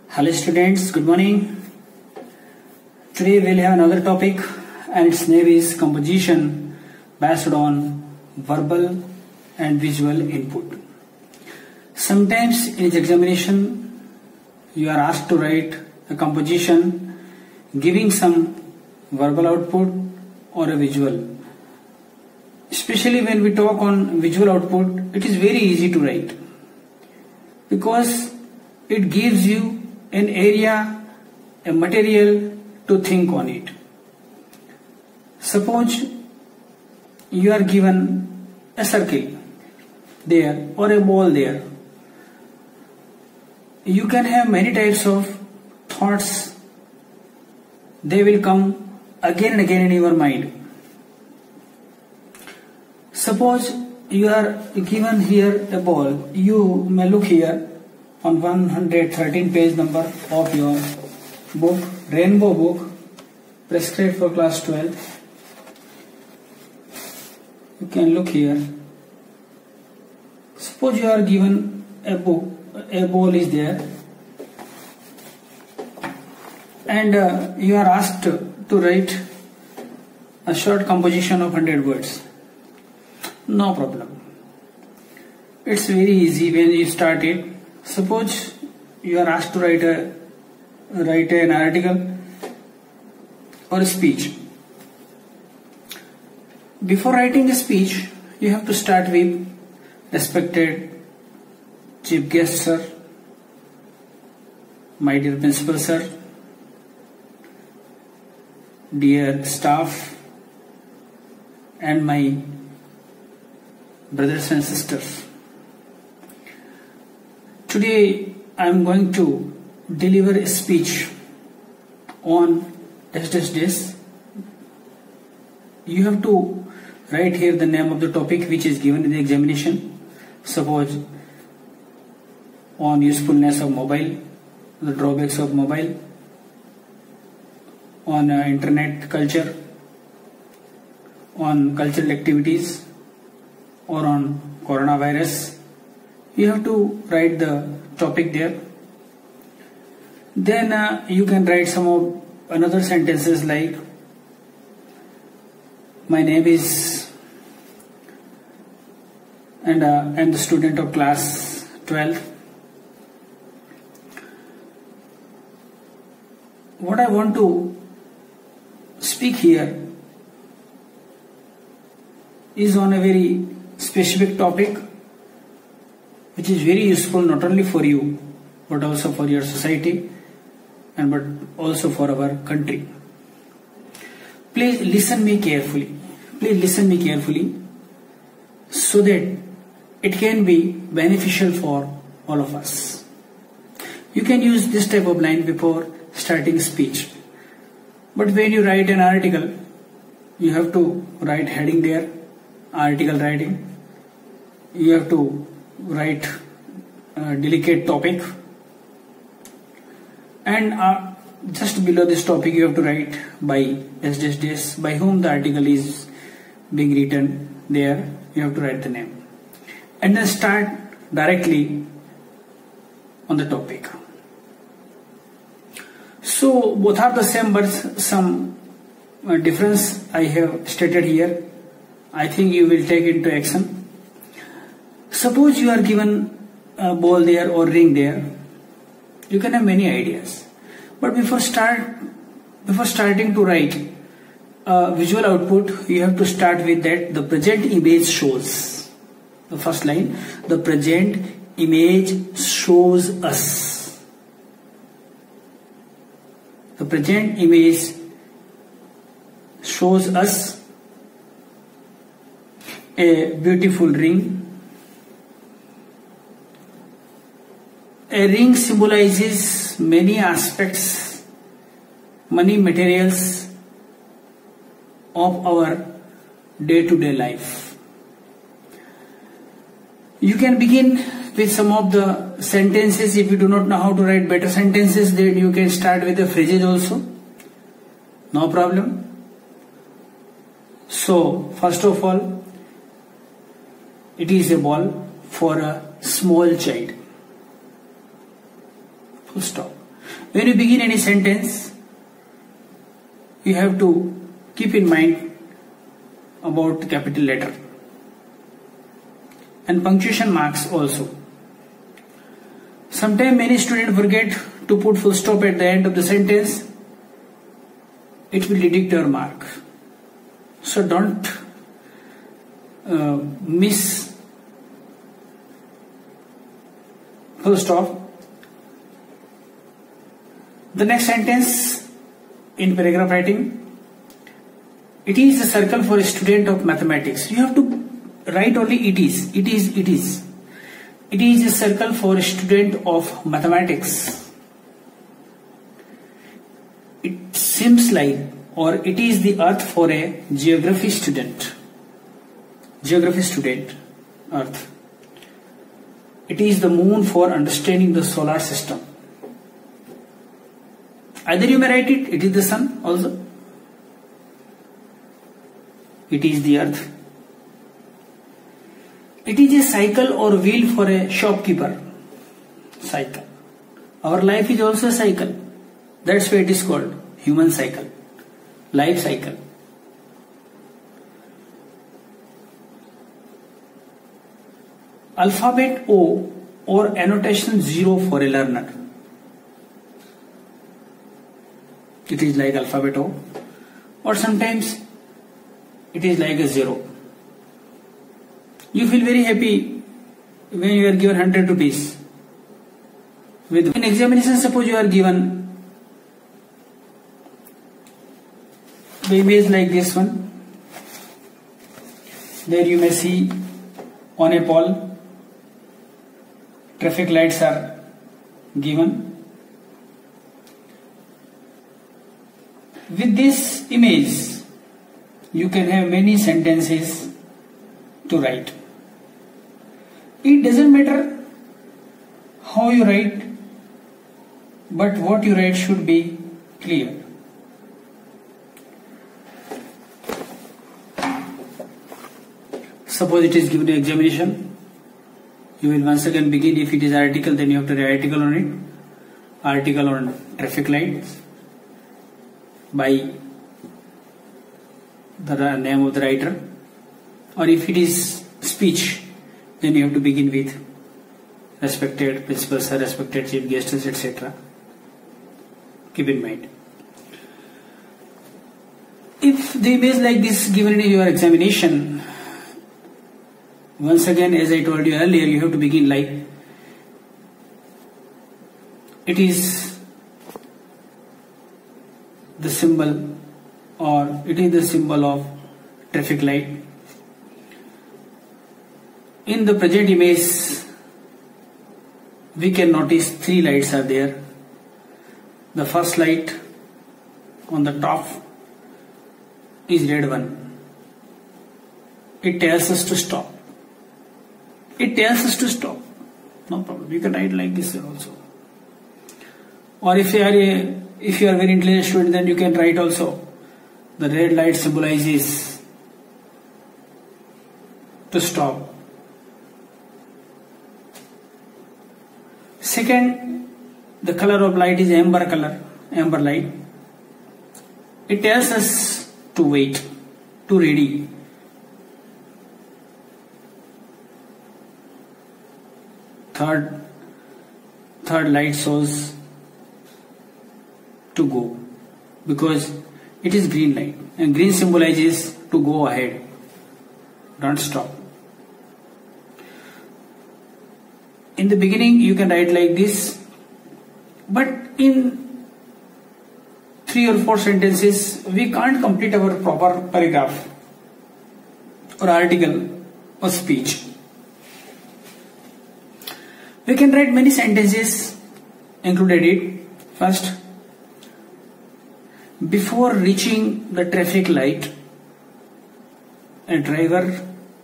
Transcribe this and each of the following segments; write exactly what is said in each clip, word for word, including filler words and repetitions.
Hello students, good morning. Today we'll have another topic and its name is composition based on verbal and visual input. Sometimes in its examination you are asked to write a composition giving some verbal output or a visual. Especially when we talk on visual output, it is very easy to write because it gives you an area, a material to think on it. Suppose you are given a circle there or a ball there. You can have many types of thoughts. They will come again and again in your mind. Suppose you are given here a ball. You may look here on one hundred thirteen page number of your book, Rainbow book, prescribed for class twelve. You can look here. Suppose you are given a book, a ball is there, and uh, you are asked to write a short composition of one hundred words. No problem. It's very easy when you start it. Suppose you are asked to write a write an article or a speech. Before writing a speech, you have to start with respected chief guest sir, my dear principal sir, dear staff, and my brothers and sisters. Today I am going to deliver a speech on this, this, this. You have to write here the name of the topic which is given in the examination. Suppose on usefulness of mobile, the drawbacks of mobile, on uh, internet culture, on cultural activities, or on coronavirus. You have to write the topic there. Then uh, you can write some of another sentences like, my name is, and uh, I am the student of class twelve. What I want to speak here is on a very specific topic which is very useful not only for you but also for your society and but also for our country. Please listen me carefully. Please listen me carefully so that it can be beneficial for all of us. You can use this type of line before starting speech. But when you write an article, you have to write heading there, article writing. You have to write a delicate topic, and uh, just below this topic you have to write by this, this, this, by whom the article is being written there. You have to write the name and then start directly on the topic. So both are the same but some uh, difference I have stated here. I think you will take into action. Suppose you are given a ball there or ring there. You can have many ideas, but before start before starting to write uh, visual output, you have to start with that the present image shows. The first line, the present image shows us. The present image shows us a beautiful ring. A ring symbolizes many aspects, many materials of our day-to-day life. You can begin with some of the sentences. If you do not know how to write better sentences, then you can start with the phrases also. No problem. So, first of all, it is a ball for a small child. Full stop. When you begin any sentence, you have to keep in mind about the capital letter and punctuation marks also. Sometimes many students forget to put full stop at the end of the sentence. It will deduct your mark. So don't uh, miss full stop. The next sentence in paragraph writing. It is a circle for a student of mathematics. You have to write only it is. It is. It is. It is a circle for a student of mathematics. It seems like, or it is the earth for a geography student. Geography student, earth. It is the moon for understanding the solar system. Either you may write it, it is the sun also. It is the earth. It is a cycle or wheel for a shopkeeper. Cycle. Our life is also a cycle. That's why it is called human cycle. Life cycle. Alphabet O or annotation zero for a learner. It is like alphabet O, or sometimes it is like a zero. You feel very happy when you are given one hundred rupees. With in examination, suppose you are given the image like this one. There you may see on a pole traffic lights are given. With this image, you can have many sentences to write. It doesn't matter how you write, but what you write should be clear. Suppose it is given an examination, you will once again begin. If it is article, then you have to write article on it. Article on traffic lights by the name of the writer. Or if it is speech, then you have to begin with respected principal sir, respected chief guests, et cetera. Keep in mind. If the image like this given in your examination, once again, as I told you earlier, you have to begin like it is the symbol, or it is the symbol of traffic light. In the present image, we can notice three lights are there. The first light on the top is red one. It tells us to stop. It tells us to stop. No problem. You can write like this also. Or if you are a, if you are a very intelligent student, then you can write also. The red light symbolizes to stop. Second, the color of light is amber color, amber light. It tells us to wait, to ready. Third, third light shows to go, because it is green light, and green symbolizes to go ahead, don't stop. In the beginning you can write like this, but in three or four sentences we can't complete our proper paragraph or article or speech. We can write many sentences, included it. First, before reaching the traffic light, a driver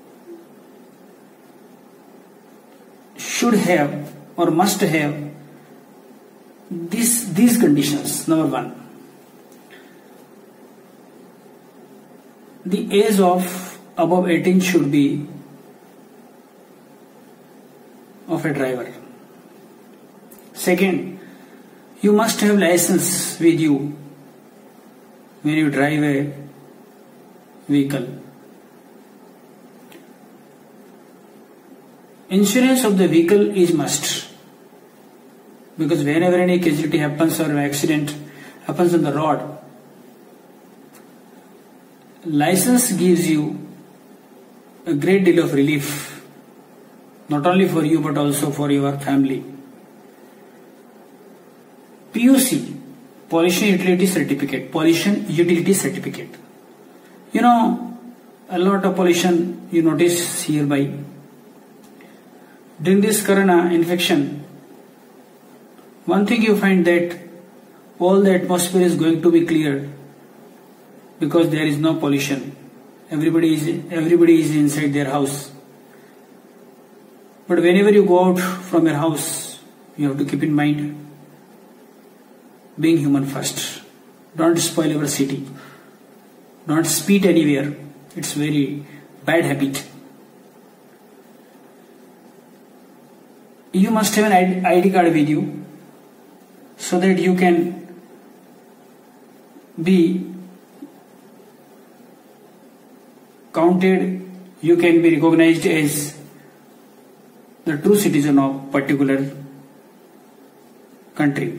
should have or must have this, these conditions. Number one, the age of above eighteen should be of a driver. Second, You must have license with you when you drive a vehicle. Insurance of the vehicle is must, because whenever any casualty happens or an accident happens on the road, license gives you a great deal of relief, not only for you but also for your family. P U C, Pollution Utility Certificate, Pollution Utility Certificate. You know, a lot of pollution you notice hereby. During this corona infection, one thing you find that all the atmosphere is going to be clear because there is no pollution. Everybody is everybody is inside their house. But whenever you go out from your house, you have to keep in mind being human first. Don't spoil your city. Don't spit anywhere. It's very bad habit. You must have an I D card with you so that you can be counted, you can be recognized as the true citizen of particular country.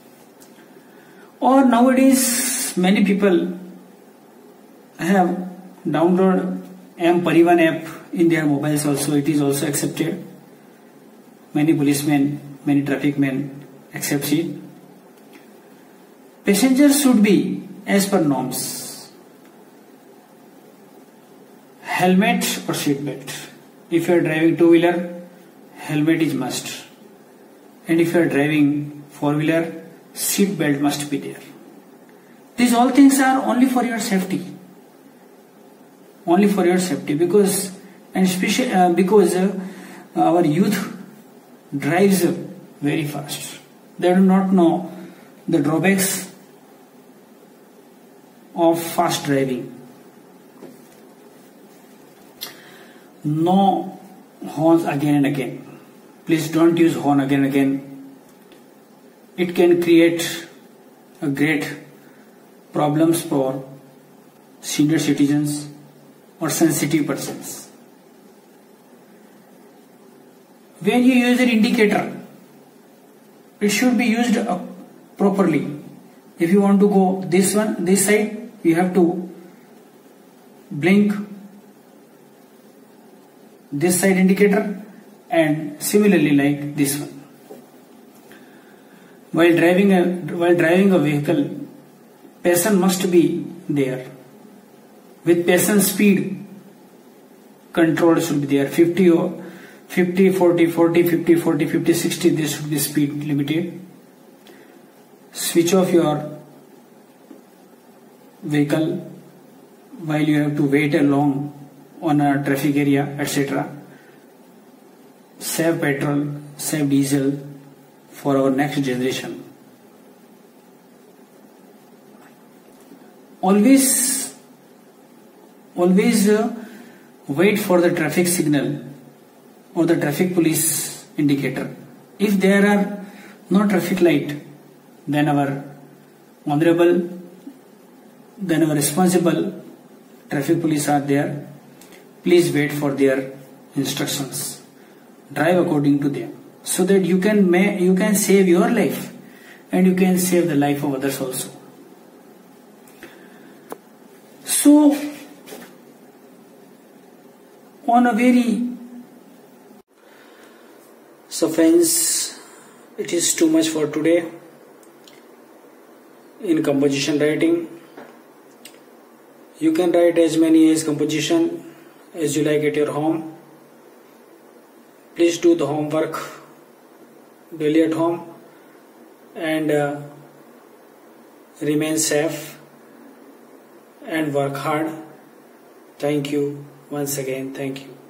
Or nowadays many people have downloaded M Parivan app in their mobiles also. It is also accepted. Many policemen, many traffic men accept it. Passengers should be as per norms. Helmet or seat belt. If you are driving two-wheeler, helmet is must. And if you are driving four-wheeler, seat belt must be there. These all things are only for your safety. Only for your safety, because and especially uh, because uh, our youth drives very fast. They do not know the drawbacks of fast driving. No horns again and again. Please don't use horn again and again. It can create a great problems for senior citizens or sensitive persons. When you use an indicator, it should be used uh, properly. If you want to go this one, this side, you have to blink this side indicator, and similarly like this one. While driving a while driving a vehicle, passion must be there. With passion, speed control should be there. fifty or fifty, forty, forty, fifty, forty, fifty, sixty, this should be speed limited. Switch off your vehicle while you have to wait along on a traffic area, et cetera. Save petrol, save diesel for our next generation. Always, always uh, wait for the traffic signal or the traffic police indicator. If there are no traffic light, then our honorable, then our responsible traffic police are there. Please wait for their instructions. Drive according to them, so that you can may, you can save your life and you can save the life of others also. So, on a very So friends, it is too much for today in composition writing. You can write as many as composition as you like at your home. Please do the homework daily at home and uh, remain safe and work hard. Thank you once again. Thank you.